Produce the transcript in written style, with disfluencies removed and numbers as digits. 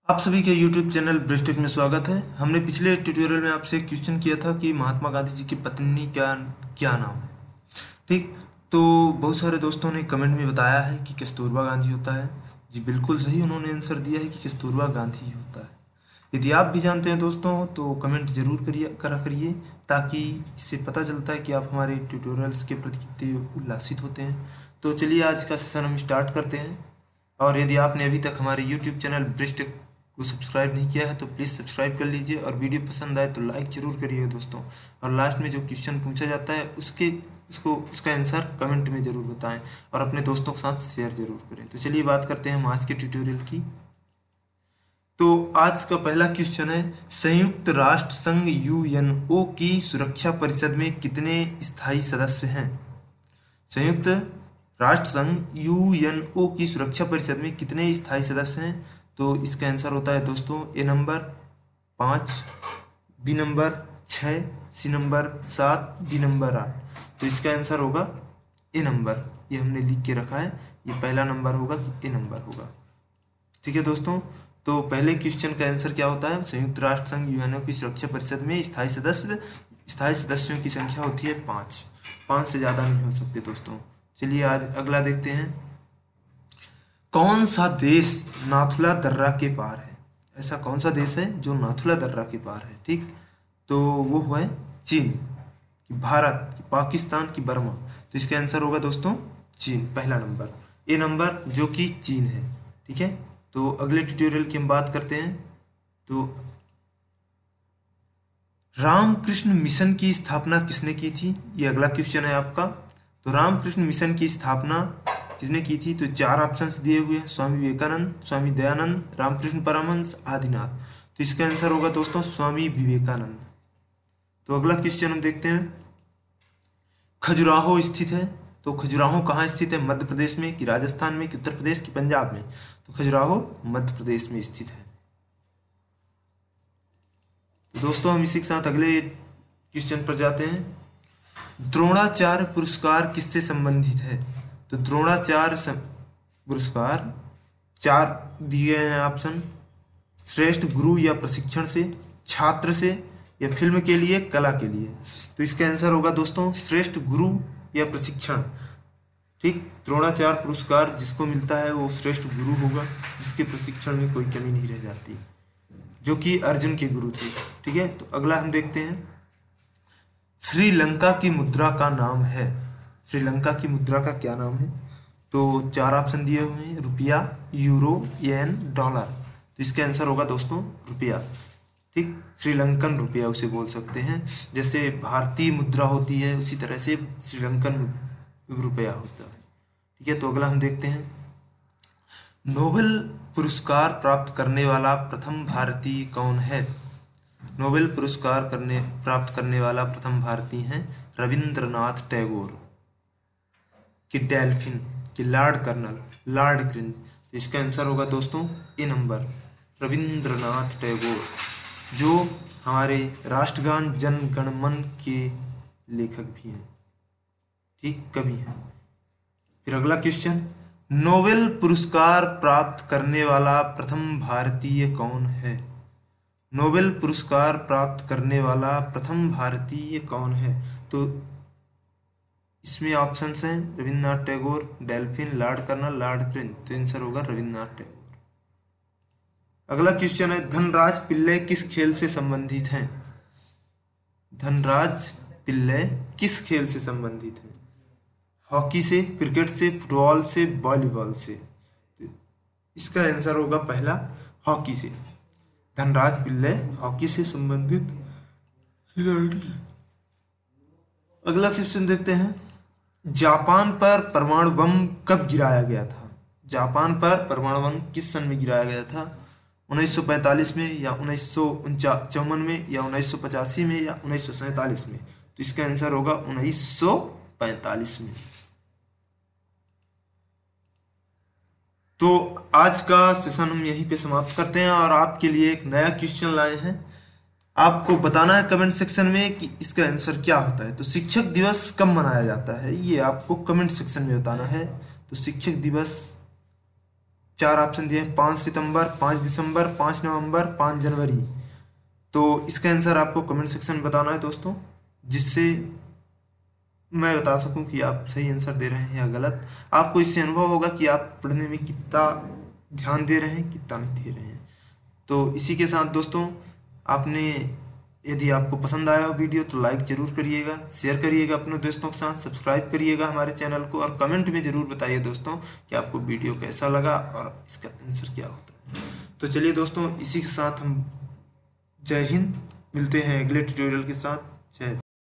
आप सभी के YouTube चैनल ब्रिस्टेक में स्वागत है। हमने पिछले ट्यूटोरियल में आपसे क्वेश्चन किया था कि महात्मा गांधी जी की पत्नी क्या क्या नाम है। ठीक, तो बहुत सारे दोस्तों ने कमेंट में बताया है कि कस्तूरबा गांधी होता है। जी बिल्कुल सही, उन्होंने आंसर दिया है कि कस्तूरबा गांधी ही होता है। यदि आप भी जानते हैं दोस्तों तो कमेंट जरूर करिए, ताकि इससे पता चलता है कि आप हमारे ट्यूटोरियल्स के प्रति कितने उल्लासित होते हैं। तो चलिए आज का सेशन हम स्टार्ट करते हैं। और यदि आपने अभी तक हमारे यूट्यूब चैनल ब्रिस्ट को सब्सक्राइब नहीं किया है तो प्लीज़ सब्सक्राइब कर लीजिए, और वीडियो पसंद आए तो लाइक जरूर करिएगा दोस्तों। और लास्ट में जो क्वेश्चन पूछा जाता है उसका आंसर कमेंट में ज़रूर बताएं, और अपने दोस्तों के साथ शेयर जरूर करें। तो चलिए बात करते हैं हम आज के ट्यूटोरियल की। तो आज का पहला क्वेश्चन है, संयुक्त राष्ट्र संघ यूएनओ की सुरक्षा परिषद में कितने स्थायी सदस्य हैं? संयुक्त राष्ट्र संघ यूएनओ की सुरक्षा परिषद में कितने स्थायी सदस्य हैं? तो इसका आंसर होता है दोस्तों A number 5, B number 6, C number 7, D number 8। तो इसका आंसर होगा ए नंबर। ये हमने लिख के रखा है, ये पहला नंबर होगा कि ए नंबर होगा। ठीक है दोस्तों, तो पहले क्वेश्चन का आंसर क्या होता है? संयुक्त राष्ट्र संघ यूएनओ की सुरक्षा परिषद में स्थायी सदस्यों की संख्या होती है 5। 5 से ज़्यादा नहीं हो सकते दोस्तों। चलिए आज अगला देखते हैं। कौन सा देश नाथुला दर्रा के पार है? ऐसा कौन सा देश है जो नाथुला दर्रा के पार है? ठीक, तो वो है चीन, कि भारत, कि पाकिस्तान, की बर्मा। तो इसका आंसर होगा दोस्तों चीन, पहला नंबर, ए नंबर, जो कि चीन है। ठीक है, तो अगले ट्यूटोरियल की हम बात करते हैं। तो रामकृष्ण मिशन की स्थापना किसने की थी? ये अगला क्वेश्चन है आपका। तो रामकृष्ण मिशन की स्थापना किसने की थी? तो 4 ऑप्शंस दिए हुए हैं, स्वामी विवेकानंद, स्वामी दयानंद, रामकृष्ण परमहंस, आदिनाथ। तो इसका आंसर होगा दोस्तों स्वामी विवेकानंद। तो अगला क्वेश्चन हम देखते हैं। खजुराहो स्थित है, तो खजुराहो कहाँ स्थित है? मध्य प्रदेश में, कि राजस्थान में, कि उत्तर प्रदेश, की पंजाब में? तो खजुराहो मध्य प्रदेश में स्थित है। तो दोस्तों हम इसी के साथ अगले क्वेश्चन पर जाते हैं। द्रोणाचार्य पुरस्कार किससे संबंधित है? तो द्रोणाचार्य पुरस्कार 4 दिए हैं ऑप्शन, श्रेष्ठ गुरु या प्रशिक्षण से, छात्र से, या फिल्म के लिए, कला के लिए। तो इसका आंसर होगा दोस्तों श्रेष्ठ गुरु या प्रशिक्षण। ठीक, द्रोणाचार्य पुरस्कार जिसको मिलता है वो श्रेष्ठ गुरु होगा, जिसके प्रशिक्षण में कोई कमी नहीं रह जाती, जो कि अर्जुन के गुरु थे। ठीक है, तो अगला हम देखते हैं। श्रीलंका की मुद्रा का नाम है, श्रीलंका की मुद्रा का क्या नाम है? तो 4 ऑप्शन दिए हुए हैं, रुपया, यूरो, येन, डॉलर। तो इसका आंसर होगा दोस्तों रुपया। ठीक, श्रीलंकन रुपया उसे बोल सकते हैं। जैसे भारतीय मुद्रा होती है उसी तरह से श्रीलंकन रुपया होता है। ठीक है, तो अगला हम देखते हैं। नोबेल पुरस्कार प्राप्त करने वाला प्रथम भारतीय कौन है? नोबेल पुरस्कार प्राप्त करने वाला प्रथम भारतीय हैं रविंद्रनाथ टैगोर, कि डेल्फिन, कि लॉर्ड कर्नल, लॉर्ड क्रिंज। तो इसका आंसर होगा दोस्तों ए नंबर, रविंद्रनाथ टैगोर, जो हमारे राष्ट्रगान जन गण मन के लेखक भी हैं। ठीक, कवि हैं। फिर अगला क्वेश्चन, नोबेल पुरस्कार प्राप्त करने वाला प्रथम भारतीय कौन है? नोबेल पुरस्कार प्राप्त करने वाला प्रथम भारतीय कौन है? तो इसमें ऑप्शंस हैं रविन्द्रनाथ टैगोर, डेल्फिन, लॉर्ड कर्नल, लॉर्ड क्रिंज। तो आंसर होगा रविन्द्रनाथ टैगोर। अगला क्वेश्चन है, धनराज पिल्ले किस खेल से संबंधित हैं? धनराज पिल्ले किस खेल से संबंधित हैं? हॉकी से, क्रिकेट से, फुटबॉल से, वॉलीबॉल से? तो इसका आंसर होगा पहला, हॉकी से। धनराज पिल्ले हॉकी से संबंधित खिलाड़ी। अगला क्वेश्चन देखते हैं। जापान पर परमाणु बम कब गिराया गया था? जापान पर परमाणु बम किस सन में गिराया गया था? 1945 में, या 1954 में, या 1985 में, या 1947 में? तो इसका आंसर होगा 1945 में। तो आज का सेशन हम यहीं पे समाप्त करते हैं, और आपके लिए एक नया क्वेश्चन लाए हैं। आपको बताना है कमेंट सेक्शन में कि इसका आंसर क्या होता है। तो शिक्षक दिवस कब मनाया जाता है, ये आपको कमेंट सेक्शन में बताना है। तो शिक्षक दिवस 4 ऑप्शन दिए हैं, 5 सितंबर, 5 दिसंबर, 5 नवंबर, 5 जनवरी। तो इसका आंसर आपको कमेंट सेक्शन में बताना है दोस्तों, जिससे मैं बता सकूं कि आप सही आंसर दे रहे हैं या गलत। आपको इससे अनुभव होगा कि आप पढ़ने में कितना ध्यान दे रहे हैं, कितना नहीं दे रहे हैं। तो इसी के साथ दोस्तों, आपने यदि आपको पसंद आया हो वीडियो तो लाइक ज़रूर करिएगा, शेयर करिएगा अपने दोस्तों के साथ, सब्सक्राइब करिएगा हमारे चैनल को, और कमेंट में ज़रूर बताइए दोस्तों कि आपको वीडियो कैसा लगा और इसका आंसर क्या होता है। तो चलिए दोस्तों, इसी के साथ हम जय हिंद, मिलते हैं अगले ट्यूटोरियल के साथ। जय